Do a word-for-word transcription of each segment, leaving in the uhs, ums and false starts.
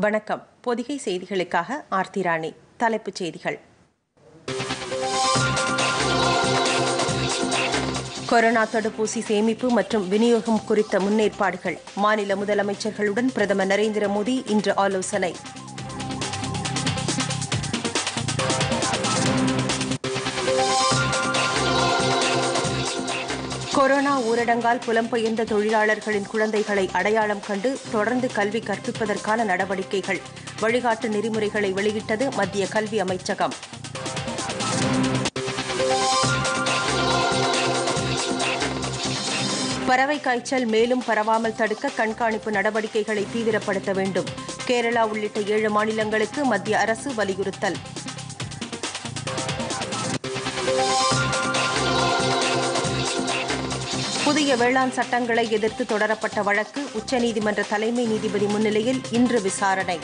வணக்கம். பொதிகை செய்திகளுக்காக ஆர்த்தி ராணி. தலைப்புச் செய்திகள். கொரோனா தடுப்பூசி சேமிப்பு மற்றும் விநியோகம் குறித்த முன்னேற்பாடுகள். மாநில முதலமைச்சர்களுடன் பிரதமர் நரேந்திர மோடி இன்று ஆலோசனை. கொரோனா ஊரடங்கால் புலம்பெயர்ந்த தொழிலாளர்களின் குழந்தைகளை அடையாளம் கண்டு தொடர்ந்து கல்வி கற்பிப்பதற்கான நடவடிக்கைகள். வழிகாட்டு நெறிமுறைகளை வெளியிட்டது மத்திய கல்வி அமைச்சகம். பறவை காய்ச்சல் மேலும் பரவாமல் தடுக்க கண்காணிப்பு நடவடிக்கைகளை தீவிரப்படுத்த வேண்டும். கேரளா உள்ளிட்ட ஏழு மாநிலங்களுக்கு மத்திய அரசு வலியுறுத்தல். புதிய வேளாண் சட்டங்களை எதிர்த்து தொடரப்பட்ட வழக்கு உச்சநீதிமன்ற தலைமை நீதிபதி முன்னிலையில் இன்று விசாரணை.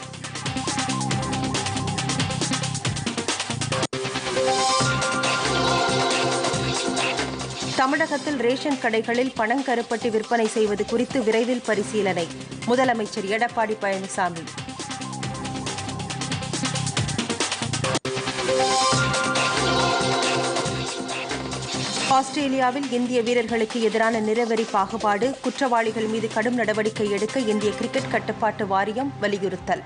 தமிழகத்தில் ரேஷன் கடைகளில் பணங்கருப்பட்டி விற்பனை செய்வது குறித்து விரைவில் பரிசீலனை. முதலமைச்சர் எடப்பாடி பழனிசாமி. ஆஸ்திரேலியாவில் இந்திய வீரர்களுக்கு எதிரான நிறவெறி பாகுபாடு, குற்றவாளிகள் மீது கடும் நடவடிக்கை எடுக்க இந்திய கிரிக்கெட் கட்டுப்பாட்டு வாரியம் வலியுறுத்தல்.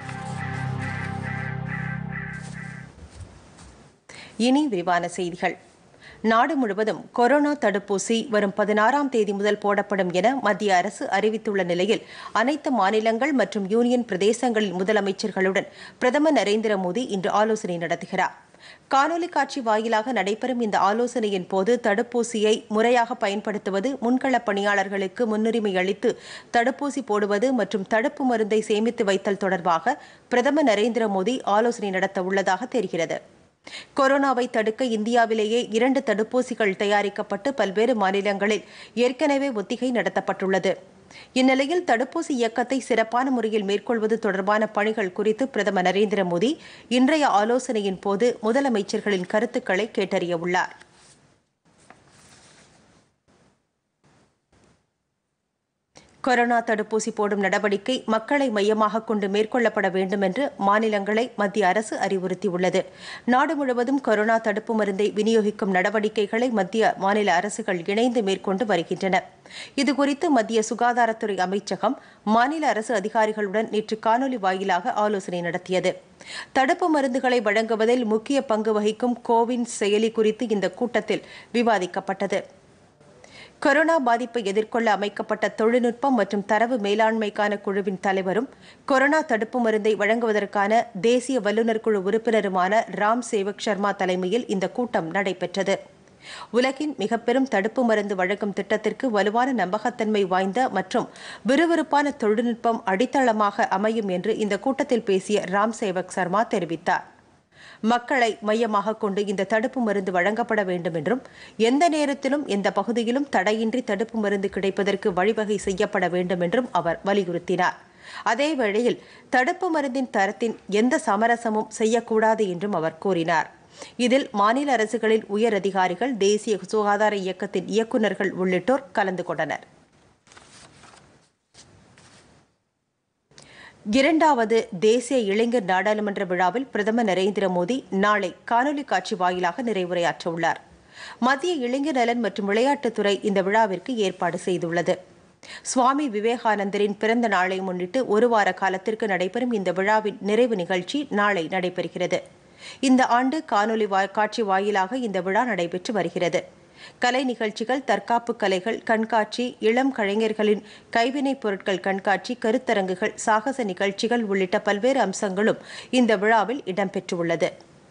இனி விரிவான செய்திகள். நாடு முழுவதும் கொரோனா தடுப்பூசி வரும் பதினாறாம் தேதி முதல் போடப்படும் என மத்திய அரசு அறிவித்துள்ள நிலையில் அனைத்து மாநிலங்கள் மற்றும் யூனியன் பிரதேசங்களின் முதலமைச்சர்களுடன் பிரதமர் நரேந்திர மோடி இன்று ஆலோசனை நடத்துகிறார். காணொலி காட்சி வாயிலாக நடைபெறும் இந்த ஆலோசனையின் போது தடுப்பூசியை முறையாக பயன்படுத்துவது, முன்களப் பணியாளர்களுக்கு முன்னுரிமை அளித்து தடுப்பூசி போடுவது மற்றும் தடுப்பு மருந்தை சேமித்து வைத்தல் தொடர்பாக பிரதமர் நரேந்திர மோடி ஆலோசனை நடத்த உள்ளதாக தெரிகிறது. கொரோனாவை தடுக்க இந்தியாவிலேயே இரண்டு தடுப்பூசிகள் தயாரிக்கப்பட்டு பல்வேறு மாநிலங்களில் ஏற்கனவே ஒத்திகை நடத்தப்பட்டுள்ளது. இந்நிலையில் தடுப்பூசி இயக்கத்தை சிறப்பான முறையில் மேற்கொள்வது தொடர்பான பணிகள் குறித்து பிரதமர் நரேந்திர மோடி இன்றைய ஆலோசனையின் போது முதலமைச்சர்களின் கருத்துக்களை கேட்டறியவுள்ளார். கொரோனா தடுப்பூசி போடும் நடவடிக்கை மக்களை மையமாக கொண்டு மேற்கொள்ளப்பட வேண்டும் என்று மாநிலங்களை மத்திய அரசு அறிவுறுத்தியுள்ளது. நாடு முழுவதும் கொரோனா தடுப்பு மருந்தை விநியோகிக்கும் நடவடிக்கைகளை மத்திய மாநில அரசுகள் இணைந்து மேற்கொண்டு வருகின்றன. இதுகுறித்து மத்திய சுகாதாரத்துறை அமைச்சகம் மாநில அரசு அதிகாரிகளுடன் நேற்று காணொலி வாயிலாக ஆலோசனை நடத்தியது. தடுப்பு மருந்துகளை வழங்குவதில் முக்கிய பங்கு வகிக்கும் கோவின் செயலி குறித்து இந்த கூட்டத்தில் விவாதிக்கப்பட்டது. கொரோனா பாதிப்பை எதிர்கொள்ள அமைக்கப்பட்ட தொழில்நுட்பம் மற்றும் தரவு மேலாண்மைக்கான குழுவின் தலைவரும் கொரோனா தடுப்பு மருந்தை வழங்குவதற்கான தேசிய வல்லுநர் குழு உறுப்பினருமான ராம் சேவக் சர்மா தலைமையில் இந்த கூட்டம் நடைபெற்றது. உலகின் மிக பெரும் தடுப்பு மருந்து வழங்கும் திட்டத்திற்கு வலுவான நம்பகத்தன்மை வாய்ந்த மற்றும் விறுவிறுப்பான தொழில்நுட்பம் அடித்தளமாக அமையும் என்று இந்த கூட்டத்தில் பேசிய ராம் சேவக் சர்மா தெரிவித்தார். மக்களை மையமாக கொண்டு இந்த தடுப்பு மருந்து வழங்கப்பட வேண்டும் என்றும் எந்த நேரத்திலும் எந்த பகுதியிலும் தடையின்றி தடுப்பு மருந்து கிடைப்பதற்கு வழிவகை செய்யப்பட வேண்டும் என்றும் அவர் வலியுறுத்தினார். அதேவேளையில் தடுப்பு மருந்தின் தரத்தின் எந்த சமரசமும் செய்யக்கூடாது என்றும் அவர் கூறினார். இதில் மாநில அரசுகளின் உயர் அதிகாரிகள், தேசிய சுகாதார இயக்கத்தின் இயக்குநர்கள் உள்ளிட்டோர் கலந்து கொண்டனர். இரண்டாவது தேசிய இளைஞர் நாடாளுமன்ற விழாவில் பிரதமர் நரேந்திர மோடி நாளை காணொலி காட்சி வாயிலாக நிறைவுரையாற்ற உள்ளார். மத்திய இளைஞர் நலன் மற்றும் விளையாட்டுத்துறை இந்த விழாவிற்கு ஏற்பாடு செய்துள்ளது. சுவாமி விவேகானந்தரின் பிறந்த நாளை முன்னிட்டு ஒரு வார காலத்திற்கு நடைபெறும் இந்த விழாவின் நிறைவு நிகழ்ச்சி நாளை நடைபெறுகிறது. இந்த ஆண்டு காணொலி காட்சி வாயிலாக இந்த விழா நடைபெற்று வருகிறது. கலை நிகழ்ச்சிகள், தற்காப்பு கலைகள் கண்காட்சி, இளம் கலைஞர்களின் கைவினைப் பொருட்கள் கண்காட்சி, கருத்தரங்குகள், சாகச நிகழ்ச்சிகள் உள்ளிட்ட பல்வேறு அம்சங்களும் இந்த விழாவில் இடம்பெற்றுள்ளது.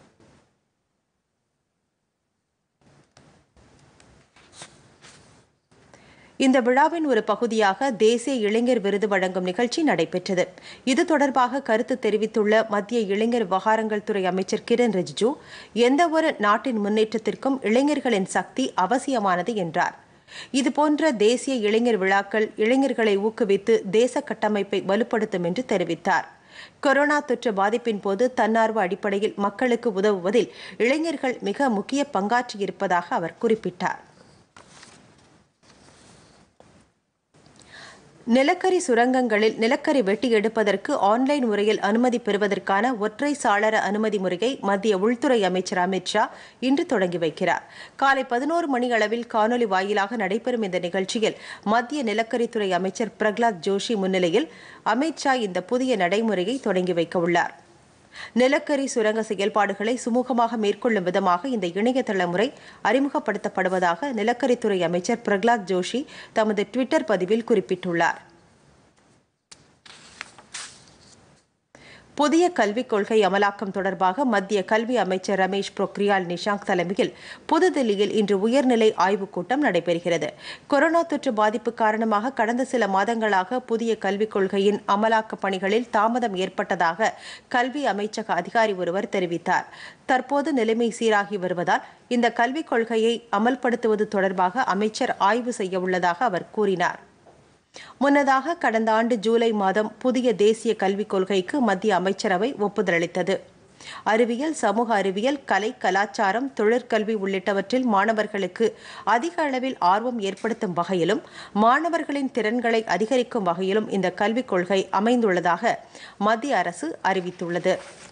இந்த விழாவின் ஒரு பகுதியாக தேசிய இளைஞர் விருது வழங்கும் நிகழ்ச்சி நடைபெற்றது. இது தொடர்பாக கருத்து தெரிவித்துள்ள மத்திய இளைஞர் விவகாரங்கள் துறை அமைச்சர் கிரண் ரிஜிஜூ, எந்தவொரு நாட்டின் முன்னேற்றத்திற்கும் இளைஞர்களின் சக்தி அவசியமானது என்றார். இதுபோன்ற தேசிய இளைஞர் விழாக்கள் இளைஞர்களை ஊக்குவித்து தேச கட்டமைப்பை வலுப்படுத்தும் என்று தெரிவித்தார். கொரோனா தொற்று பாதிப்பின் போது தன்னார்வ அடிப்படையில் மக்களுக்கு உதவுவதில் இளைஞர்கள் மிக முக்கிய பங்காற்றியிருப்பதாக அவர் குறிப்பிட்டார். நிலக்கரி சுரங்கங்களில் நிலக்கரி வெட்டி எடுப்பதற்கு ஆன்லைன் முறையில் அனுமதி பெறுவதற்கான ஒற்றை சாளர அனுமதி முறையை மத்திய உள்துறை அமைச்சர் அமித் ஷா இன்று தொடங்கி வைக்கிறார். காலை பதினோரு மணி அளவில் காணொலி வாயிலாக நடைபெறும் இந்த நிகழ்ச்சியில் மத்திய நிலக்கரித்துறை அமைச்சர் பிரகலாத் ஜோஷி முன்னிலையில் அமித் ஷா இந்த புதிய நடைமுறையை தொடங்கி வைக்க உள்ளார். நிலக்கரி சுரங்க செயல்பாடுகளை சுமூகமாக மேற்கொள்ளும் விதமாக இந்த இணையதள முறை அறிமுகப்படுத்தப்படுவதாக நிலக்கரித்துறை அமைச்சர் பிரகலாத் ஜோஷி தமது டுவிட்டர் பதிவில் குறிப்பிட்டுள்ளார். புதிய கல்விக் கொள்கை அமலாக்கம் தொடர்பாக மத்திய கல்வி அமைச்சர் ரமேஷ் பொக்ரியால் நிஷாங்க் தலைமையில் புதுதில்லியில் இன்று உயர்நிலை ஆய்வுக் கூட்டம் நடைபெறுகிறது. கொரோனா தொற்று பாதிப்பு காரணமாக கடந்த சில மாதங்களாக புதிய கல்விக் கொள்கையின் அமலாக்க பணிகளில் தாமதம் ஏற்பட்டதாக கல்வி அமைச்சக அதிகாரி ஒருவர் தெரிவித்தார். தற்போது நிலைமை சீராகி வருவதால் இந்த கல்விக் கொள்கையை அமல்படுத்துவது தொடர்பாக அமைச்சர் ஆய்வு செய்ய உள்ளதாக அவர் கூறினார். முன்னதாக கடந்த ஆண்டு ஜூலை மாதம் புதிய தேசிய கல்விக் கொள்கைக்கு மத்திய அமைச்சரவை ஒப்புதல் அளித்தது. அறிவியல், சமூக அறிவியல், கலை, கலாச்சாரம், தொழிற்கல்வி உள்ளிட்டவற்றில் மாணவர்களுக்கு அதிக அளவில் ஆர்வம் ஏற்படுத்தும் வகையிலும் மாணவர்களின் திறன்களை அதிகரிக்கும் வகையிலும் இந்த கல்விக் கொள்கை அமைந்துள்ளதாக மத்திய அரசு அறிவித்துள்ளது.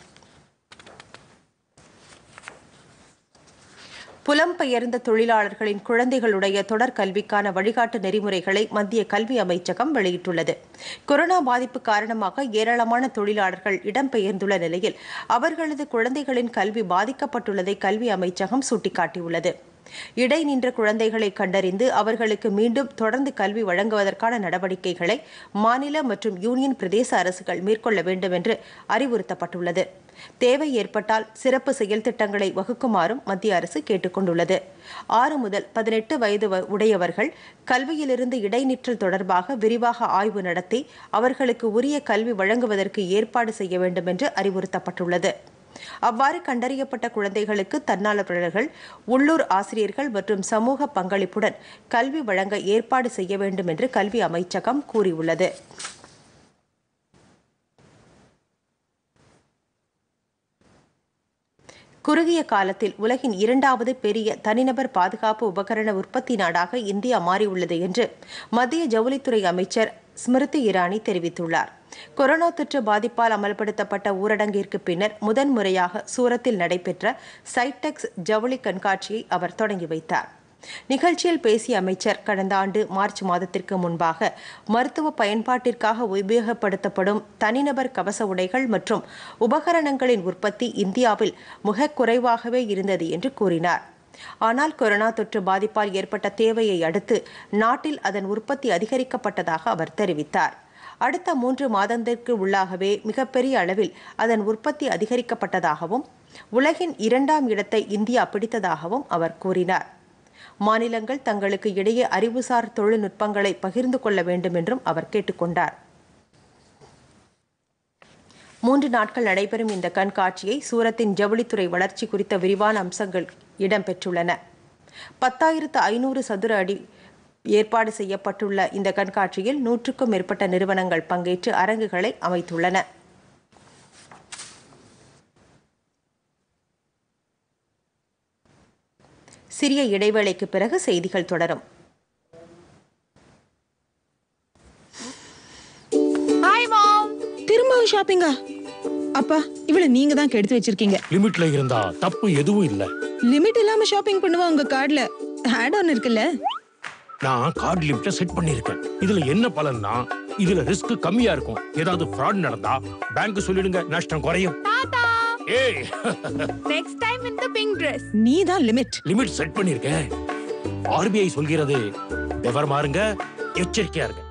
புலம்பெயர்ந்த தொழிலாளர்களின் குழந்தைகளுடைய தொடர் கல்விக்கான வழிகாட்டு நெறிமுறைகளை மத்திய கல்வி அமைச்சகம் வெளியிட்டுள்ளது. கொரோனா பாதிப்பு காரணமாக ஏராளமான தொழிலாளர்கள் இடம்பெயர்ந்துள்ள நிலையில் அவர்களது குழந்தைகளின் கல்வி பாதிக்கப்பட்டுள்ளதை கல்வி அமைச்சகம் சுட்டிக்காட்டியுள்ளது. இடை நின்ற குழந்தைகளை கண்டறிந்து அவர்களுக்கு மீண்டும் தொடர்ந்து கல்வி வழங்குவதற்கான நடவடிக்கைகளை மாநில மற்றும் யூனியன் பிரதேச அரசுகள் மேற்கொள்ள வேண்டும் என்று அறிவுறுத்தப்பட்டுள்ளது. தேவை ஏற்பட்டால் சிறப்பு செயல் திட்டங்களை வகுக்குமாறும் மத்திய அரசு கேட்டுக் கொண்டுள்ளது. ஆறு முதல் பதினெட்டு வயது உடையவர்கள் கல்வியிலிருந்து இடைநிற்றல் தொடர்பாக விரிவாக ஆய்வு நடத்தி அவர்களுக்கு உரிய கல்வி வழங்குவதற்கு ஏற்பாடு செய்ய வேண்டும் என்று அறிவுறுத்தப்பட்டுள்ளது. அவ்வாறு கண்டறியப்பட்ட குழந்தைகளுக்கு தன்னார்வலர்கள், உள்ளூர் ஆசிரியர்கள் மற்றும் சமூக பங்களிப்புடன் கல்வி வழங்க ஏற்பாடு செய்ய வேண்டும் என்று கல்வி அமைச்சகம் கூறியுள்ளது. குறுகிய காலத்தில் உலகின் இரண்டாவது பெரிய தனிநபர் பாதுகாப்பு உபகரண உற்பத்தி நாடாக இந்தியா மாறியுள்ளது என்று மத்திய ஜவுளித்துறை அமைச்சர் ஸ்மிருதி இரானி தெரிவித்துள்ளார். கொரோனா தொற்று பாதிப்பால் அமல்படுத்தப்பட்ட ஊரடங்கிற்கு பின்னர் முதன்முறையாக சூரத்தில் நடைபெற்ற சைடெக்ஸ் ஜவுளி கண்காட்சியை அவர் தொடங்கி வைத்தார். நிகழ்ச்சியில் பேசிய அமைச்சர், கடந்த ஆண்டு மார்ச் மாதத்திற்கு முன்பாக மருத்துவ பயன்பாட்டிற்காக உபயோகப்படுத்தப்படும் தனிநபர் கவச உடைகள் மற்றும் உபகரணங்களின் உற்பத்தி இந்தியாவில் மிக குறைவாகவே இருந்தது என்று கூறினார். ஆனால் கொரோனா தொற்று பாதிப்பால் ஏற்பட்ட தேவையை அடுத்து நாட்டில் அதன் உற்பத்தி அதிகரிக்கப்பட்டதாக அவர் தெரிவித்தார். அடுத்த மூன்று மாதத்திற்கு உள்ளாகவே மிகப்பெரிய அளவில் அதன் உற்பத்தி அதிகரிக்கப்பட்டதாகவும் உலகின் இரண்டாம் இடத்தை இந்தியா பிடித்ததாகவும் அவர் கூறினார். மாநிலங்கள் தங்களுக்கு இடையே அறிவுசார் தொழில்நுட்பங்களை பகிர்ந்து கொள்ள வேண்டும் என்றும் அவர் கேட்டுக்கொண்டார். மூன்று நாட்கள் நடைபெறும் இந்த கண்காட்சியை சூரத்தின் ஜவுளித்துறை வளர்ச்சி குறித்த விரிவான அம்சங்கள் இடம்பெற்றுள்ளன. பத்தாயிரத்து ஐநூறு சதுர அடி ஏற்பாடு செய்யப்பட்டுள்ள இந்த கண்காட்சியில் நூற்றுக்கும் மேற்பட்ட நிறுவனங்கள் பங்கேற்று அரங்குகளை அமைத்துள்ளன. சிறிய இடைவேளைக்கு பிறகு செய்திகள் தொடரும். ஹாய் மாம், திரும்பவும் ஷாப்பிங்கா? அப்பா, இவள நீங்க தான் கெடுத்து வச்சிருக்கீங்க. லிமிட்ல இருந்தா தப்பு எதுவும் இல்ல. லிமிட் இல்லாம ஷாப்பிங் பண்ணுவா உங்க கார்டுல ஆட் ஆன் இருக்குல்ல. நான் கார்டு லிமிட்ட செட் பண்ணிருக்கேன். இதுல என்ன பலன்னா, இதுல ரிஸ்க் கம்மியா இருக்கும். ஏதாவது ஃப்ராட் நடந்தா பேங்க் சொல்லிடுங்க, நஷ்டம் குறையும். தாத்தா, ஏய், next time in the pink dress. நீ தான் லிமிட் லிமிட் செட் பண்ணிருக்கேன். ஆர்பிஐ சொல்கிறது விவரமா இருங்க, எச்சரிக்கையா இருங்க.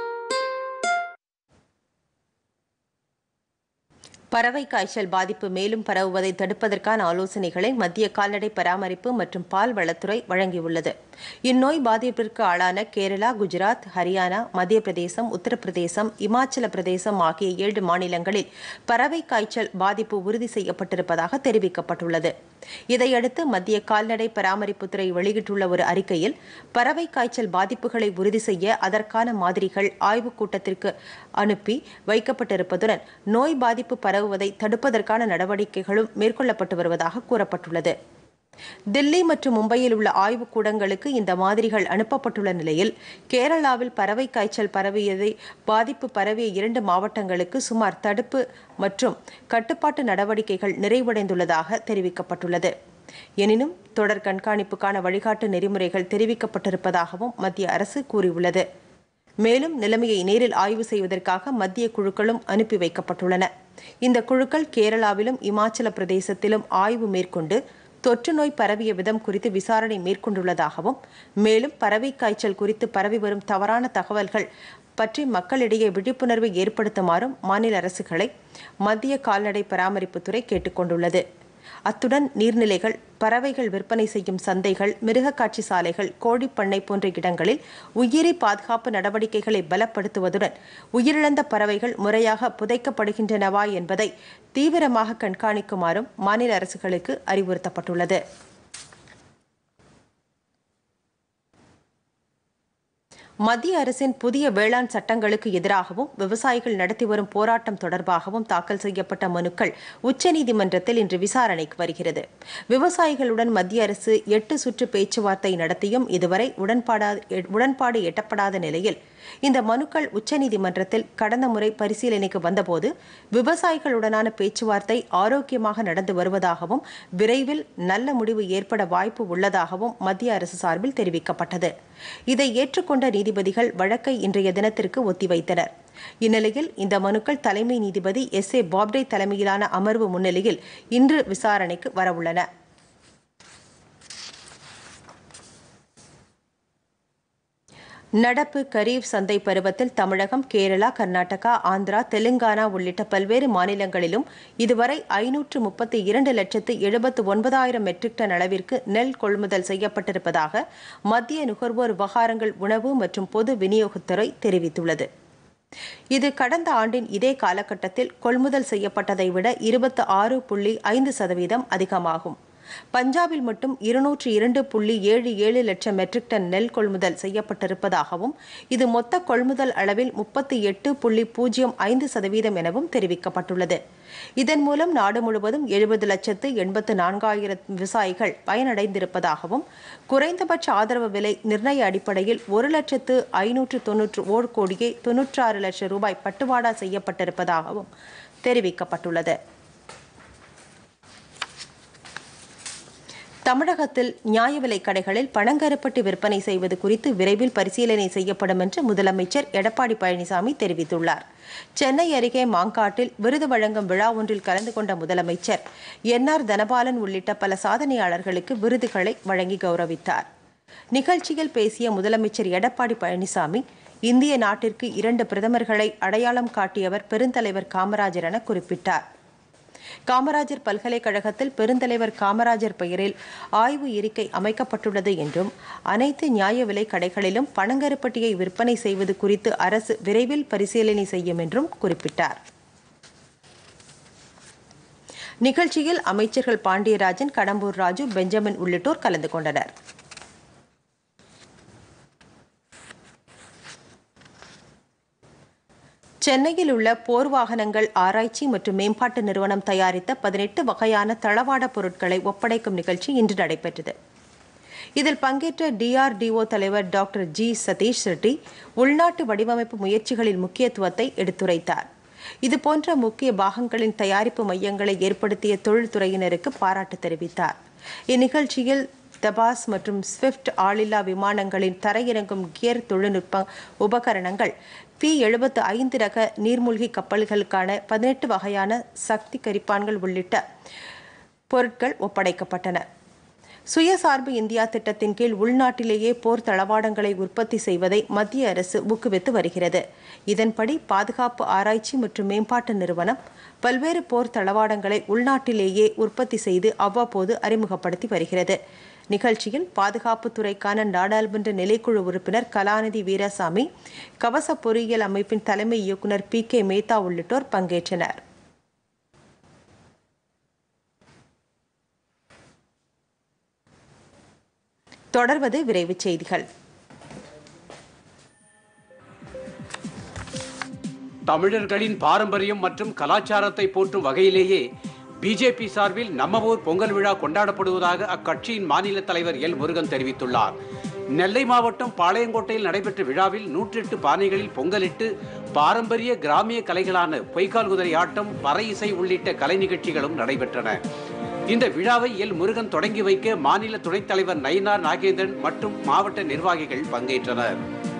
பறவை காய்ச்சல் பாதிப்பு மேலும் பரவுவதை தடுப்பதற்கான ஆலோசனைகளை மத்திய கால்நடை பராமரிப்பு மற்றும் பால் வளத்துறை வழங்கியுள்ளது. இந்நோய் பாதிப்பிற்கு ஆளான கேரளா, குஜராத், ஹரியானா, மத்திய பிரதேசம், உத்தரப்பிரதேசம், இமாச்சல பிரதேசம் ஆகிய ஏழு மாநிலங்களில் பறவை காய்ச்சல் பாதிப்பு உறுதி செய்யப்பட்டிருப்பதாக தெரிவிக்கப்பட்டுள்ளது. இதையடுத்து மத்திய கால்நடை பராமரிப்புத்துறை வெளியிட்டுள்ள ஒரு அறிக்கையில், பறவை காய்ச்சல் பாதிப்புகளை உறுதி செய்ய அதற்கான மாதிரிகள் ஆய்வுக் கூட்டத்திற்கு அனுப்பி வைக்கப்பட்டிருப்பதுடன் நோய் பாதிப்பு பரவுவதை தடுப்பதற்கான நடவடிக்கைகளும் மேற்கொள்ளப்பட்டு வருவதாக கூறப்பட்டுள்ளது. தில்லி மற்றும் மும்பையில் உள்ள ஆய்வுக் கூடங்களுக்கு இந்த மாதிரிகள் அனுப்பப்பட்டுள்ள நிலையில் கேரளாவில் பறவை காய்ச்சல் பரவியதை பாதிப்பு பரவிய இரண்டு மாவட்டங்களுக்கு சுமார் தடுப்பு மற்றும் கட்டுப்பாட்டு நடவடிக்கைகள் நிறைவடைந்துள்ளதாக தெரிவிக்கப்பட்டுள்ளது. எனினும் தொடர் கண்காணிப்புக்கான வழிகாட்டு நெறிமுறைகள் தெரிவிக்கப்பட்டிருப்பதாகவும் மத்திய அரசு கூறியுள்ளது. மேலும் நிலைமையை நேரில் ஆய்வு செய்வதற்காக மத்திய குழுக்களும் அனுப்பி வைக்கப்பட்டுள்ளன. இந்த குழுக்கள் கேரளாவிலும் இமாச்சல பிரதேசத்திலும் ஆய்வு மேற்கொண்டு தொற்று நோய் பரவிய விதம் குறித்து விசாரணை மேற்கொண்டுள்ளதாகவும், மேலும் பறவை காய்ச்சல் குறித்து பரவி வரும் தவறான தகவல்கள் பற்றி மக்களிடையே விழிப்புணர்வை ஏற்படுத்துமாறும் மாநில அரசுகளை மத்திய கால்நடை பராமரிப்புத்துறை கேட்டுக் கொண்டுள்ளது. அத்துடன் நீர்நிலைகள், பறவைகள் விற்பனை செய்யும் சந்தைகள், மிருகக்காட்சி சாலைகள், கோழிப்பண்ணை போன்ற இடங்களில் உயிரி பாதுகாப்பு நடவடிக்கைகளை பலப்படுத்துவதுடன் உயிரிழந்த பறவைகள் முறையாக புதைக்கப்படுகின்றனவா என்பதை தீவிரமாக கண்காணிக்குமாறும் மாநில அரசுகளுக்கு அறிவுறுத்தப்பட்டுள்ளது. மத்திய அரசின் புதிய வேளாண் சட்டங்களுக்கு எதிராகவும் விவசாயிகள் நடத்தி வரும் போராட்டம் தொடர்பாகவும் தாக்கல் செய்யப்பட்ட மனுக்கள் உச்சநீதிமன்றத்தில் இன்று விசாரணைக்கு வருகிறது. விவசாயிகளுடன் மத்திய அரசு எட்டு சுற்று பேச்சுவார்த்தை நடத்தியும் இதுவரை உடன்பாடு எட்டப்படாத நிலையில் இந்த மனுக்கள் உச்சநீதிமன்றத்தில் கடந்த முறை பரிசீலனைக்கு வந்தபோது விவசாயிகளுடனான பேச்சுவார்த்தை ஆரோக்கியமாக நடந்து வருவதாகவும் விரைவில் நல்ல முடிவு ஏற்பட வாய்ப்பு உள்ளதாகவும் மத்திய அரசு சார்பில் தெரிவிக்கப்பட்டது. இதை ஏற்றுக்கொண்ட நீதிபதிகள் வழக்கை இன்றைய தினத்திற்கு ஒத்திவைத்தனர். இந்நிலையில் இந்த மனுக்கள் தலைமை நீதிபதி எஸ் ஏ பாப்டே தலைமையிலான அமர்வு முன்னிலையில் இன்று விசாரணைக்கு வரவுள்ளன. நடப்பு கரீப் சந்தை பருவத்தில் தமிழகம், கேரளா, கர்நாடகா, ஆந்திரா, தெலுங்கானா உள்ளிட்ட பல்வேறு மாநிலங்களிலும் இதுவரை ஐநூற்று முப்பத்தி இரண்டு லட்சத்து எழுபத்து ஒன்பதாயிரம் மெட்ரிக் டன் அளவிற்கு நெல் கொள்முதல் செய்யப்பட்டிருப்பதாக மத்திய நுகர்வோர் விவகாரங்கள், உணவு மற்றும் பொது விநியோகத்துறை தெரிவித்துள்ளது. இது கடந்த ஆண்டின் இதே காலகட்டத்தில் கொள்முதல் செய்யப்பட்டதை விட இருபத்தி ஆறு புள்ளி ஐந்து சதவீதம் அதிகமாகும். பஞ்சாபில் மட்டும் இருநூற்று இரண்டு புள்ளி ஏழு ஏழு லட்சம் மெட்ரிக் டன் நெல் கொள்முதல் செய்யப்பட்டிருப்பதாகவும் இது மொத்த கொள்முதல் அளவில் முப்பத்தி எட்டு புள்ளி பூஜ்ஜியம் ஐந்து சதவீதம் எனவும் தெரிவிக்கப்பட்டுள்ளது. இதன் மூலம் நாடு முழுவதும் எழுபது லட்சத்து எண்பத்து நான்காயிரம் விவசாயிகள் பயனடைந்திருப்பதாகவும் குறைந்தபட்ச ஆதரவு விலை நிர்ணய அடிப்படையில் ஒரு லட்சத்து ஐநூற்று தொன்னூற்று ஓர் கோடியே தொன்னூற்றி ஆறு லட்சம் ரூபாய் பட்டுவாடா செய்யப்பட்டிருப்பதாகவும் தெரிவிக்கப்பட்டுள்ளது. தமிழகத்தில் நியாய விலைக் கடைகளில் பணங்கருப்பட்டி விற்பனை செய்வது குறித்து விரைவில் பரிசீலனை செய்யப்படும் என்று முதலமைச்சர் எடப்பாடி பழனிசாமி தெரிவித்துள்ளார். சென்னை அருகே மாங்காட்டில் விருது வழங்கும் விழா ஒன்றில் கலந்து கொண்ட முதலமைச்சர் என் ஆர் தனபாலன் உள்ளிட்ட பல சாதனையாளர்களுக்கு விருதுகளை வழங்கி கௌரவித்தார். நிகழ்ச்சியில் பேசிய முதலமைச்சர் எடப்பாடி பழனிசாமி, இந்திய நாட்டிற்கு இரண்டு பிரதமர்களை அடையாளம் காட்டியவர் பெருந்தலைவர் காமராஜர் என குறிப்பிட்டார். காமராஜர் பல்கலைக்கழகத்தில் பெருந்தலைவர் காமராஜர் பெயரில் ஆய்வு இருக்கை அமைக்கப்பட்டுள்ளது என்றும் அனைத்து நியாய விலை கடைகளிலும் பனங்கருப்பட்டியை விற்பனை செய்வது குறித்து அரசு விரைவில் பரிசீலனை செய்யும் என்றும் குறிப்பிட்டார். நிகழ்ச்சியில் அமைச்சர்கள் பாண்டியராஜன், கடம்பூர் ராஜு, பெஞ்சமின் உள்ளிட்டோர் கலந்து கொண்டனர். சென்னையில் உள்ள போர் வாகனங்கள் ஆராய்ச்சி மற்றும் மேம்பாட்டு நிறுவனம் தயாரித்த பதினெட்டு வகையான தளவாட பொருட்களை ஒப்படைக்கும் நிகழ்ச்சி இன்று நடைபெற்றது. இதில் பங்கேற்ற டிஆர்டிஓ தலைவர் டாக்டர் ஜி சதீஷ் ரெட்டி உள்நாட்டு வடிவமைப்பு முயற்சிகளின் முக்கியத்துவத்தை எடுத்துரைத்தார். இதுபோன்ற முக்கிய பாகங்களின் தயாரிப்பு மையங்களை ஏற்படுத்திய தொழில்துறையினருக்கு பாராட்டு தெரிவித்தார். இந்நிகழ்ச்சியில் தபாஸ் மற்றும் ஸ்விஃப்ட் ஆளில்லா விமானங்களின் தரையிறங்கும் கியர் தொழில்நுட்ப உபகரணங்கள், பி எழுபத்து ஐந்து ரக நீர்மூழ்கி கப்பல்களுக்கான பதினெட்டு வகையான சக்தி கரிப்பான்கள் உள்ளிட்ட பொருட்கள் ஒப்படைக்கப்பட்டன. சுயசார்பு இந்தியா திட்டத்தின் கீழ் உள்நாட்டிலேயே போர் தளவாடங்களை உற்பத்தி செய்வதை மத்திய அரசு ஊக்குவித்து வருகிறது. இதன்படி பாதுகாப்பு ஆராய்ச்சி மற்றும் மேம்பாட்டு நிறுவனம் பல்வேறு போர் தளவாடங்களை உள்நாட்டிலேயே உற்பத்தி செய்து அவ்வப்போது அறிமுகப்படுத்தி வருகிறது. நிகழ்ச்சியில் பாதுகாப்புத்துறைக்கான நாடாளுமன்ற நிலைக்குழு உறுப்பினர் கலாநிதி வீராசாமி, கவச பொறியியல் அமைப்பின் தலைமை இயக்குநர் பி கே மேத்தா உள்ளிட்டோர் பங்கேற்றனர். தொடர்வது விரைவுச் செய்திகள். தமிழர்களின் பாரம்பரியம் மற்றும் கலாச்சாரத்தை போற்றும் வகையிலேயே பிஜேபி சார்பில் நம்ம ஊர் பொங்கல் விழா கொண்டாடப்படுவதாக அக்கட்சியின் மாநில தலைவர் எல் முருகன் தெரிவித்துள்ளார். நெல்லை மாவட்டம் பாளையங்கோட்டையில் நடைபெற்ற விழாவில் நூற்றி எட்டு பானைகளில் பொங்கலிட்டு பாரம்பரிய கிராமிய கலைகளான பொய்க்கால் குதிரை ஆட்டம், பறை இசை உள்ளிட்ட கலை நிகழ்ச்சிகளும் நடைபெற்றன. இந்த விழாவை எல் முருகன் தொடங்கி வைக்க மாநில துணைத் தலைவர் நயினார் நாகேந்திரன் மற்றும் மாவட்ட நிர்வாகிகள் பங்கேற்றனர்.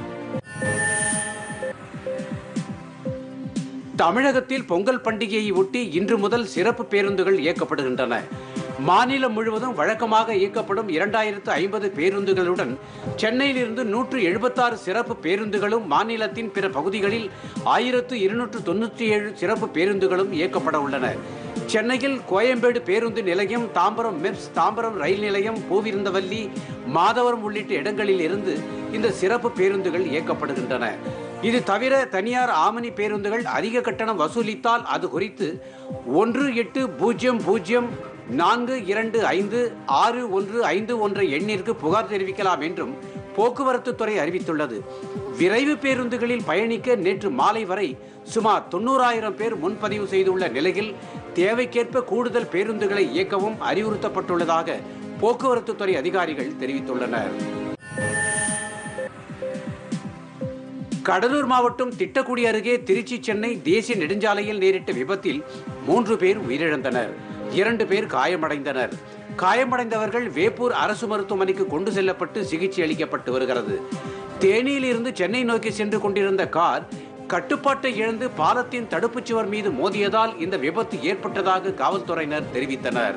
தமிழகத்தில் பொங்கல் பண்டிகையை ஒட்டி இன்று முதல் சிறப்பு பேருந்துகள் இயக்கப்படுகின்றன. மாநிலம் முழுவதும் வழக்கமாக இயக்கப்படும் இரண்டாயிரத்து ஐம்பது பேருந்துகளுடன் சென்னையிலிருந்து நூற்று எழுபத்தாறு சிறப்பு பேருந்துகளும் மாநிலத்தின் பிற பகுதிகளில் ஆயிரத்து இருநூற்று தொன்னூற்றி ஏழு சிறப்பு பேருந்துகளும் இயக்கப்பட உள்ளன. சென்னையில் கோயம்பேடு பேருந்து நிலையம், தாம்பரம் மெப்ஸ், தாம்பரம் ரயில் நிலையம், பூவிருந்தவல்லி, மாதவரம் உள்ளிட்ட இடங்களில் இருந்து இந்த சிறப்பு பேருந்துகள் இயக்கப்படுகின்றன. இது தவிர தனியார் ஆமணி பேருந்துகள் அதிக கட்டணம் வசூலித்தால் அது குறித்து ஒன்று எட்டு பூஜ்ஜியம் பூஜ்ஜியம் நான்கு இரண்டு ஐந்து ஆறு ஒன்று ஐந்து ஒன்று எண்ணிற்கு புகார் தெரிவிக்கலாம் என்றும் போக்குவரத்து துறை அறிவித்துள்ளது. விரைவு பேருந்துகளில் பயணிக்க நேற்று மாலை வரை சுமார் தொண்ணூறாயிரம் பேர் முன்பதிவு செய்துள்ள நிலையில் தேவைக்கேற்ப கூடுதல் பேருந்துகளை இயக்கவும் அறிவுறுத்தப்பட்டுள்ளதாக போக்குவரத்து துறை அதிகாரிகள் தெரிவித்துள்ளனர். கடலூர் மாவட்டம் திட்டக்குடி அருகே திருச்சி சென்னை தேசிய நெடுஞ்சாலையில் நேரிட்ட விபத்தில் மூன்று பேர் உயிரிழந்தனர், இரண்டு பேர் காயமடைந்தனர். காயமடைந்தவர்கள் வேப்பூர் அரசு மருத்துவமனைக்கு கொண்டு செல்லப்பட்டு சிகிச்சை அளிக்கப்பட்டு வருகிறது. தேனியில் இருந்து சென்னை நோக்கி சென்று கொண்டிருந்த கார் கட்டுப்பாட்டை இழந்து பாலத்தின் தடுப்புச் சுவர் மீது மோதியதால் இந்த விபத்து ஏற்பட்டதாக காவல்துறையினர் தெரிவித்தனர்.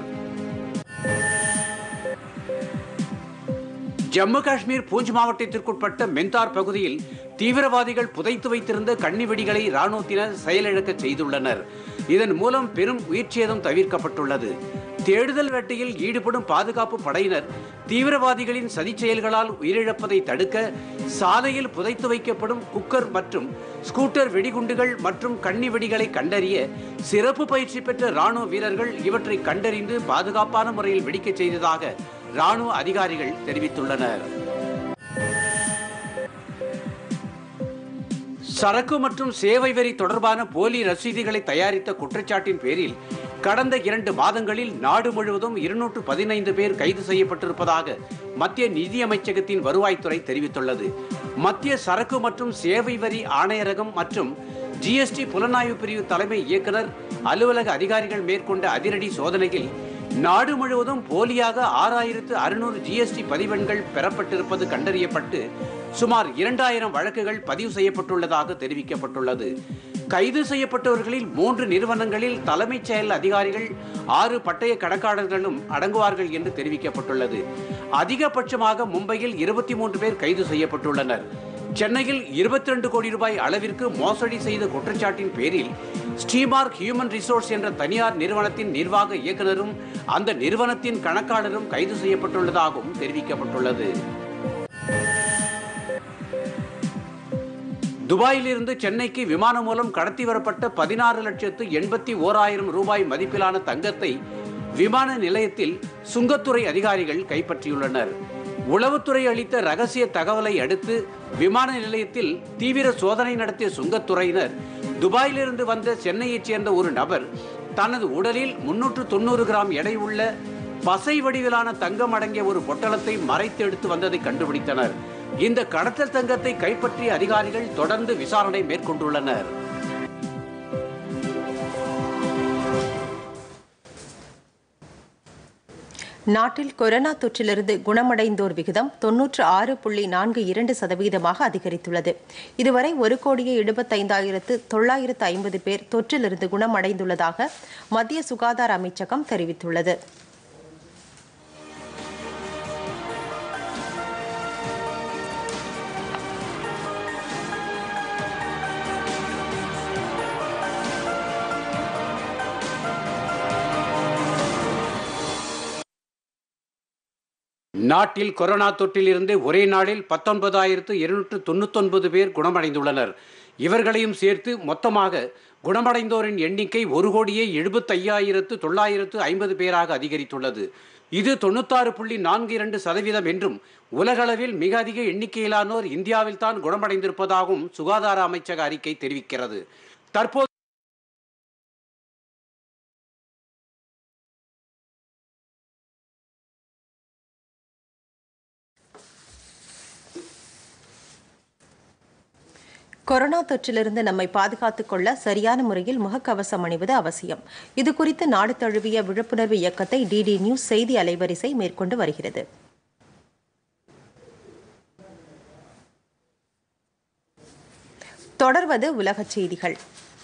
ஜம்மு காஷ்மீர் பூஞ்ச் மாவட்டத்திற்குட்பட்ட மெந்தார் பகுதியில் தீவிரவாதிகள் புதைத்து வைத்திருந்த கண்ணி வெடிகளை ராணுவத்தினர் செயலிழக்க செய்துள்ளனர். இதன் மூலம் பெரும் உயிர்ச்சேதம் தவிர்க்கப்பட்டுள்ளது. தேடுதல் வேட்டையில் ஈடுபடும் பாதுகாப்பு படையினர் தீவிரவாதிகளின் சதி செயல்களால் உயிரிழப்பதை தடுக்க சாலையில் புதைத்து வைக்கப்படும் குக்கர் மற்றும் ஸ்கூட்டர் வெடிகுண்டுகள் மற்றும் கண்ணி வெடிகளை கண்டறிய சிறப்பு பயிற்சி பெற்ற ராணுவ வீரர்கள் இவற்றை கண்டறிந்து பாதுகாப்பான முறையில் வெடிக்க செய்ததாக ராணுவ அதிகாரிகள் தெரிவித்துள்ளனர். சரக்கு மற்றும் சேவை வரி தொடர்பான போலி ரசீதுகளை தயாரித்த குற்றச்சாட்டின் பேரில் கடந்த இரண்டு மாதங்களில் நாடு முழுவதும் இருநூற்று பதினைந்து பேர் கைது செய்யப்பட்டிருப்பதாக மத்திய நிதியமைச்சகத்தின் வருவாய்த்துறை தெரிவித்துள்ளது. மத்திய சரக்கு மற்றும் சேவை வரி ஆணையரகம் மற்றும் ஜிஎஸ்டி புலனாய்வு பிரிவு தலைமை இயக்குனர் அலுவலக அதிகாரிகள் மேற்கொண்ட அதிரடி சோதனையில் நாடு முழுவதும் போலியாக ஆறாயிரத்து அறுநூறு ஜிஎஸ்டி பதிவெண்கள் பெறப்பட்டிருப்பது கண்டறியப்பட்டு சுமார் இரண்டாயிரம் வழக்குகள் பதிவு செய்யப்பட்டுள்ளதாக தெரிவிக்கப்பட்டுள்ளது. கைது செய்யப்பட்டவர்களில் மூன்று நிறுவனங்களில் தலைமைச் செயல் அதிகாரிகள், ஆறு பட்டய கணக்காளர்களும் அடங்குவார்கள் என்று தெரிவிக்கப்பட்டுள்ளது. அதிகபட்சமாக மும்பையில் இருபத்தி மூன்று பேர் கைது செய்யப்பட்டுள்ளனர். சென்னையில் இருபத்தி ரெண்டு கோடி ரூபாய் அளவிற்கு மோசடி செய்த குற்றச்சாட்டின் பேரில் ஸ்ரீமார்க் ஹியூமன் ரிசோர்ஸ் என்ற தனியார் நிறுவனத்தின் நிர்வாக இயக்குநரும் அந்த நிறுவனத்தின் கணக்காளரும் கைது செய்யப்பட்டுள்ளதாகவும் தெரிவிக்கப்பட்டுள்ளது. துபாயிலிருந்து சென்னைக்கு விமானம் மூலம் கடத்தி வரப்பட்ட பதினாறு லட்சத்து எண்பத்தி ஓராயிரம் ரூபாய் மதிப்பிலான தங்கத்தை விமான நிலையத்தில் சுங்கத்துறை அதிகாரிகள் கைப்பற்றியுள்ளனர். உளவுத்துறை அளித்த ரகசிய தகவலை அடுத்து விமான நிலையத்தில் தீவிர சோதனை நடத்திய சுங்கத்துறையினர் துபாயிலிருந்து வந்த சென்னையைச் சேர்ந்த ஒரு நபர் தனது உடலில் முன்னூற்று தொண்ணூறு கிராம் எடை உள்ள பசை வடிவிலான தங்கம் அடங்கிய ஒரு பொட்டலத்தை மறைத்து எடுத்து வந்ததை கண்டுபிடித்தனர். இந்த கடத்தல் தங்கத்தை கைப்பற்றிய அதிகாரிகள் தொடர்ந்து விசாரணை மேற்கொண்டுள்ளனர். நாட்டில் கொரோனா தொற்றிலிருந்து குணமடைந்தோர் விகிதம் தொன்னூற்று ஆறு புள்ளி நான்கு இரண்டு சதவீதமாக அதிகரித்துள்ளது. இதுவரை ஒரு கோடியே எழுபத்தைந்தாயிரத்து தொள்ளாயிரத்து ஐம்பது பேர் தொற்றிலிருந்து குணமடைந்துள்ளதாக மத்திய சுகாதார அமைச்சகம் தெரிவித்துள்ளது. நாட்டில் கொரோனா தொற்றில் இருந்து ஒரே நாளில் பத்தொன்பதாயிரத்து இருநூற்று தொண்ணூத்தி ஒன்பது பேர் குணமடைந்துள்ளனர். இவர்களையும் சேர்த்து மொத்தமாக குணமடைந்தோரின் எண்ணிக்கை ஒரு கோடியே எழுபத்தி ஐயாயிரத்து தொள்ளாயிரத்து ஐம்பது பேராக அதிகரித்துள்ளது. இது தொண்ணூத்தாறு புள்ளி நான்கு இரண்டு சதவீதம் என்றும் உலகளவில் மிக அதிக எண்ணிக்கையிலானோர் இந்தியாவில் தான் குணமடைந்திருப்பதாகவும் சுகாதார அமைச்சக அறிக்கை தெரிவிக்கிறது. தற்போது கொரோனா தொற்றிலிருந்து நம்மை பாதுகாத்துக் கொள்ள சரியான முறையில் முகக்கவசம் அணிவது அவசியம். இதுகுறித்து நாடு தழுவிய விழிப்புணர்வு இயக்கத்தை டிடி நியூஸ் செய்தி அலைவரிசை மேற்கொண்டு வருகிறது. தொடர்வது உலகச் செய்திகள்.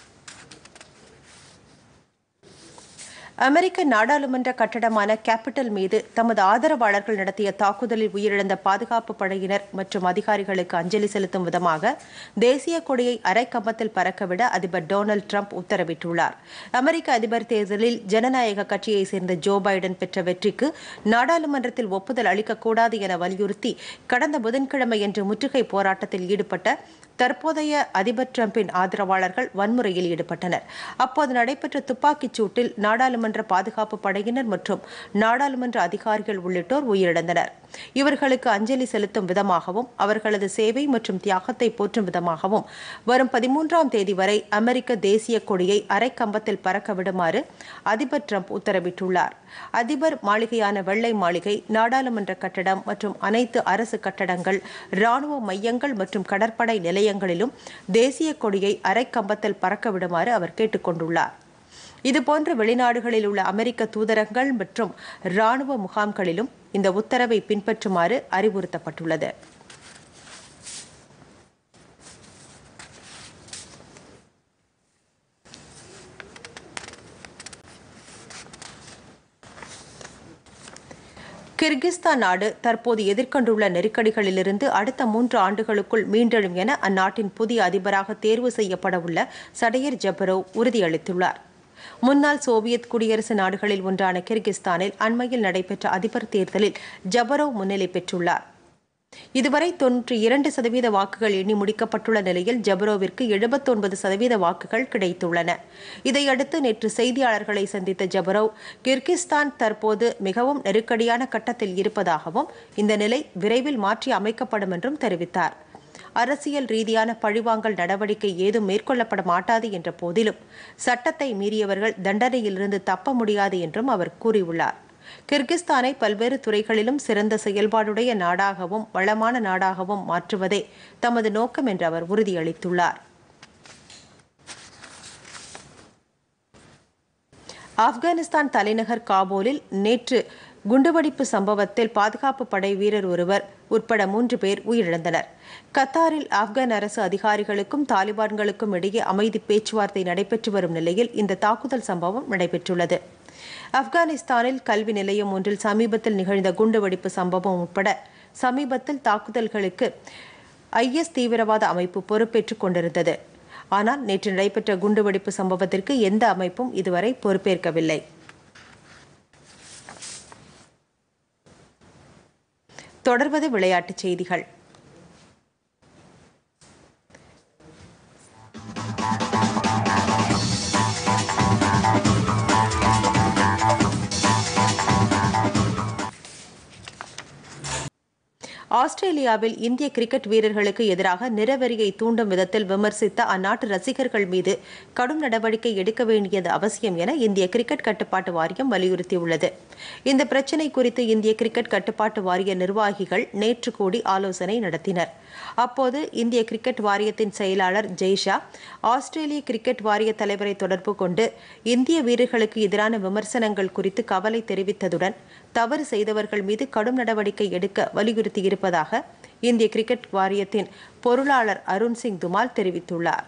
அமெரிக்க நாடாளுமன்ற கட்டடமான கேபிட்டல் மீது தமது ஆதரவாளர்கள் நடத்திய தாக்குதலில் உயிரிழந்த பாதுகாப்பு படையினர் மற்றும் அதிகாரிகளுக்கு அஞ்சலி செலுத்தும் விதமாக தேசிய கொடியை அரைக்கம்பத்தில் பறக்கவிட அதிபர் டொனால்டு டிரம்ப் உத்தரவிட்டுள்ளார். அமெரிக்க அதிபர் தேர்தலில் ஜனநாயக கட்சியைச் சேர்ந்த ஜோ பைடன் பெற்ற வெற்றிக்கு நாடாளுமன்றத்தில் ஒப்புதல் அளிக்கக்கூடாது என வலியுறுத்தி கடந்த புதன்கிழமையன்று முற்றுகை போராட்டத்தில் ஈடுபட்ட தற்போதைய அதிபர் டிரம்பின் ஆதரவாளர்கள் வன்முறையில் ஈடுபட்டனர். அப்போது நடைபெற்ற துப்பாக்கிச் சூட்டில் நாடாளுமன்ற பாதுகாப்பு படையினர் மற்றும் நாடாளுமன்ற அதிகாரிகள் உள்ளிட்டோர் உயிரிழந்தனர். இவர்களுக்கு அஞ்சலி செலுத்தும் விதமாகவும் அவர்களது சேவை மற்றும் தியாகத்தை போற்றும் விதமாகவும் வரும் பதிமூன்றாம் தேதி வரை அமெரிக்க தேசிய கொடியை அரைக்கம்பத்தில் பறக்க விடுமாறு அதிபர் டிரம்ப் உத்தரவிட்டுள்ளார். அதிபர் மாளிகையான வெள்ளை மாளிகை, நாடாளுமன்ற கட்டடம் மற்றும் அனைத்து அரசு கட்டடங்கள், ராணுவ மையங்கள் மற்றும் கடற்படை நிலையங்களிலும் தேசிய கொடியை அரைக்கம்பத்தில் பறக்க விடுமாறு அவர் கேட்டுக் கொண்டுள்ளார். இதுபோன்ற வெளிநாடுகளில் உள்ள அமெரிக்க தூதரகங்கள் மற்றும் ராணுவ முகாம்களிலும் இந்த உத்தரவை பின்பற்றுமாறு அறிவுறுத்தப்பட்டுள்ளது. கிர்கிஸ்தான் நாடு தற்போது எதிர்கொண்டுள்ள நெருக்கடிகளிலிருந்து அடுத்த மூன்று ஆண்டுகளுக்குள் மீண்டெழும் என அந்நாட்டின் புதிய அதிபராக தேர்வு செய்யப்பட உள்ள சடையர் ஜபரோவ் உறுதியளித்துள்ளார். முன்னாள் சோவியத் குடியரசு நாடுகளில் ஒன்றான கிர்கிஸ்தானில் அண்மையில் நடைபெற்ற அதிபர் தேர்தலில் ஜபரோவ் முன்னிலை பெற்றுள்ளார். இதுவரை தொன்னூற்றி இரண்டு சதவீத வாக்குகள் எண்ணி முடிக்கப்பட்டுள்ள நிலையில் ஜபரோவிற்கு எழுபத்தொன்பது சதவீத வாக்குகள் கிடைத்துள்ளன. இதையடுத்து நேற்று செய்தியாளர்களை சந்தித்த ஜபரோவ், கிர்கிஸ்தான் தற்போது மிகவும் நெருக்கடியான கட்டத்தில் இருப்பதாகவும் இந்த நிலை விரைவில் மாற்றி அமைக்கப்படும் என்றும் தெரிவித்தார். அரசியல் ரீதியான பழிவாங்கல் நடவடிக்கை ஏதும் மேற்கொள்ளப்பட மாட்டாது என்ற போதிலும் சட்டத்தை மீறியவர்கள் தண்டனையிலிருந்து தப்ப முடியாது என்றும் அவர் கூறியுள்ளார். கிர்கிஸ்தானை பல்வேறு துறைகளிலும் சிறந்த செயல்பாடுடைய நாடாகவும் வளமான நாடாகவும் மாற்றுவதே தமது நோக்கம் என்று அவர் உறுதியளித்துள்ளார். ஆப்கானிஸ்தான் தலைநகர் காபூலில் நேற்று குண்டுவெடிப்பு சம்பவத்தில் பாதுகாப்பு படை வீரர் ஒருவர் உட்பட மூன்று பேர் உயிரிழந்தனர். கத்தாரில் ஆப்கான் அரசு அதிகாரிகளுக்கும் தாலிபான்களுக்கும் இடையே அமைதி பேச்சுவார்த்தை நடைபெற்று வரும் நிலையில் இந்த தாக்குதல் சம்பவம் நடைபெற்றுள்ளது. ஆப்கானிஸ்தானில் கல்வி நிலையம் ஒன்றில் சமீபத்தில் நிகழ்ந்த குண்டுவெடிப்பு சம்பவம் உட்பட சமீபத்தில் தாக்குதல்களுக்கு ஐஎஸ் தீவிரவாத அமைப்பு பொறுப்பேற்றுக் கொண்டிருந்தது. ஆனால் நேற்று நடைபெற்ற குண்டுவெடிப்பு சம்பவத்திற்கு எந்த அமைப்பும் இதுவரை பொறுப்பேற்கவில்லை. தொடர்வது விளையாட்டுச் செய்திகள். ஆஸ்திரேலியாவில் இந்திய கிரிக்கெட் வீரர்களுக்கு எதிராக நிறவெறியை தூண்டும் விதத்தில் விமர்சித்த அந்நாட்டு ரசிகர்கள் மீது கடும் நடவடிக்கை எடுக்க வேண்டியது அவசியம் என இந்திய கிரிக்கெட் கட்டுப்பாட்டு வாரியம் வலியுறுத்தியுள்ளது. இந்த பிரச்சினை குறித்து இந்திய கிரிக்கெட் கட்டுப்பாட்டு வாரிய நிர்வாகிகள் நேற்று கூடி ஆலோசனை நடத்தினர். அப்போது இந்திய கிரிக்கெட் வாரியத்தின் செயலாளர் ஜெய்ஷா ஆஸ்திரேலிய கிரிக்கெட் வாரிய தலைவரை தொடர்பு கொண்டு இந்திய வீரர்களுக்கு எதிரான விமர்சனங்கள் குறித்து கவலை தெரிவித்ததுடன் தவறு செய்தவர்கள் மீது கடும் நடவடிக்கை எடுக்க வலியுறுத்தியிருப்பதாக இந்திய கிரிக்கெட் வாரியத்தின் பொருளாளர் அருண் சிங் துமால் தெரிவித்துள்ளார்.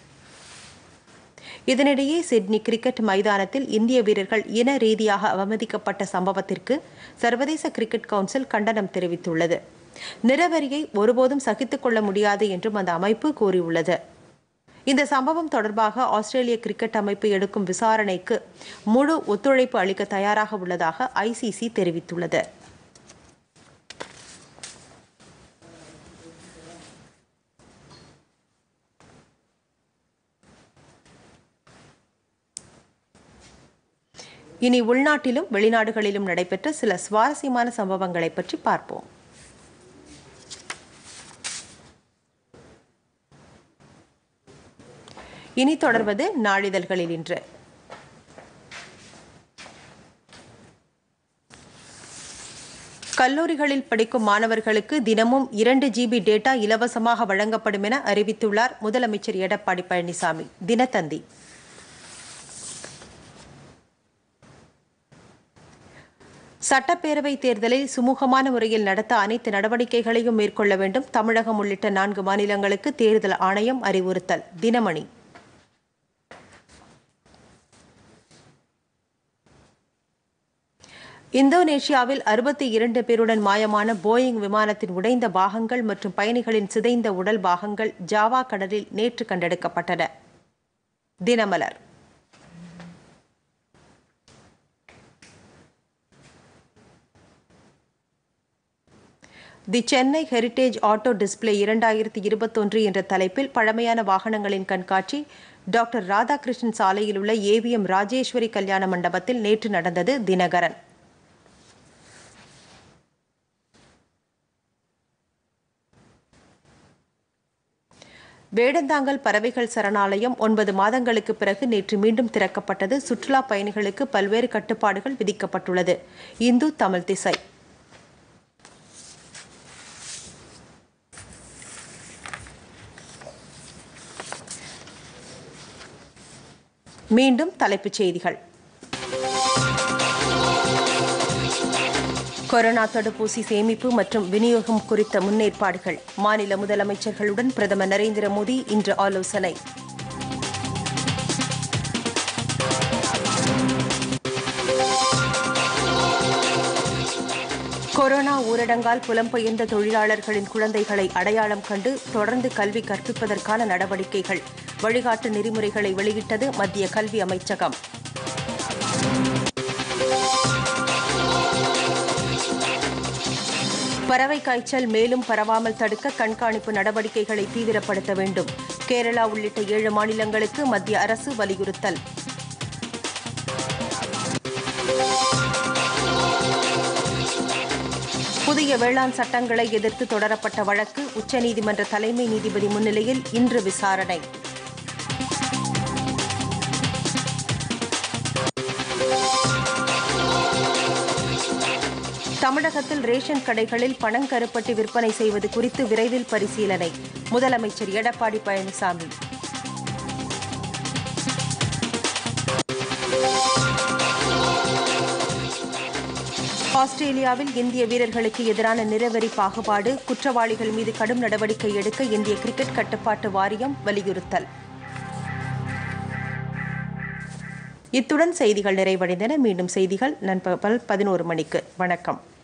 இதனிடையே சிட்னி கிரிக்கெட் மைதானத்தில் இந்திய வீரர்கள் இன ரீதியாக அவமதிக்கப்பட்ட சம்பவத்திற்கு சர்வதேச கிரிக்கெட் கவுன்சில் கண்டனம் தெரிவித்துள்ளது. நிறவெறியை ஒருபோதும் சகித்துக் கொள்ள முடியாது என்றும் அந்த அமைப்பு கூறியுள்ளது. இந்த சம்பவம் தொடர்பாக ஆஸ்திரேலிய கிரிக்கெட் அமைப்பு எடுக்கும் விசாரணைக்கு முழு ஒத்துழைப்பு அளிக்க தயாராக உள்ளதாக ஐசிசி தெரிவித்துள்ளது. இனி உள்நாட்டிலும் வெளிநாடுகளிலும் நடைபெற்ற சில சுவாரஸ்யமான சம்பவங்களை பற்றி பார்ப்போம். இனி தொடர்வது நாளிதழ்களில் இன்று. கல்லூரிகளில் படிக்கும் மாணவர்களுக்கு தினமும் இரண்டு ஜிபி டேட்டா இலவசமாக வழங்கப்படும் என அறிவித்துள்ளார் முதலமைச்சர் எடப்பாடி பழனிசாமி. தினத்தந்தி. சட்டப்பேரவை தேர்தலை சுமூகமான முறையில் நடத்த அனைத்து நடவடிக்கைகளையும் மேற்கொள்ள வேண்டும். தமிழகம் உள்ளிட்ட நான்கு மாநிலங்களுக்கு தேர்தல் ஆணையம் அறிவுறுத்தல். தினமணி. இந்தோனேஷியாவில் அறுபத்தி இரண்டு பேருடன் மாயமான போயிங் விமானத்தின் உடைந்த பாகங்கள் மற்றும் பயணிகளின் சிதைந்த உடல் பாகங்கள் ஜாவா கடலில் நேற்று கண்டெடுக்கப்பட்டன. Dinamalar. The Chennai heritage auto display இரண்டாயிரத்தி இருபத்தொன்று என்ற தலைப்பில் பழமையான வாகனங்களின் கண்காட்சி டாக்டர் ராதாகிருஷ்ணன் சாலையில் உள்ள ஏவிஎம் ராஜேஸ்வரி கல்யாண மண்டபத்தில் நேற்று நடந்தது. தினகரன். வேடந்தாங்கல் பறவைகள் சரணாலயம் ஒன்பது மாதங்களுக்கு பிறகு நேற்று மீண்டும் திறக்கப்பட்டது. சுற்றுலா பயணிகளுக்கு பல்வேறு கட்டுப்பாடுகள் விதிக்கப்பட்டுள்ளது. இந்து தமிழ் திசை. மீண்டும் தலைப்புச் செய்திகள். கொரோனா தடுப்பூசி சேமிப்பு மற்றும் விநியோகம் குறித்த முன்னேற்பாடுகள். மாநில முதலமைச்சர்களுடன் பிரதமர் நரேந்திர மோடி இன்று ஆலோசனை. கொரோனா ஊரடங்கால் புலம்பெயர்ந்த தொழிலாளர்களின் குழந்தைகளை அடையாளம் கண்டு தொடர்ந்து கல்வி கற்பிப்பதற்கான நடவடிக்கைகள், வழிகாட்டு நெறிமுறைகளை வெளியிட்டது மத்திய கல்வி அமைச்சகம். பறவை காய்ச்சல் மேலும் பரவாமல் தடுக்க கண்காணிப்பு நடவடிக்கைகளை தீவிரப்படுத்த வேண்டும். கேரளா உள்ளிட்ட ஏழு மாநிலங்களுக்கு மத்திய அரசு வலியுறுத்தல். புதிய வேளாண் சட்டங்களை எதிர்த்து தொடரப்பட்ட வழக்கு உச்சநீதிமன்ற தலைமை நீதிபதி முன்னிலையில் இன்று விசாரணை. தமிழகத்தில் ரேஷன் கடைகளில் பணங்கருப்பட்டி விற்பனை செய்வது குறித்து விரைவில் பரிசீலனை. முதலமைச்சர் எடப்பாடி பழனிசாமி. ஆஸ்திரேலியாவில் இந்திய வீரர்களுக்கு எதிரான நிறவெறி பாகுபாடு, குற்றவாளிகள் மீது கடும் நடவடிக்கை எடுக்க இந்திய கிரிக்கெட் கட்டுப்பாட்டு வாரியம் வலியுறுத்தல். இத்துடன் செய்திகள் நிறைவடைந்தன. மீண்டும் செய்திகள் நண்பகல் பதினோரு மணிக்கு. வணக்கம்.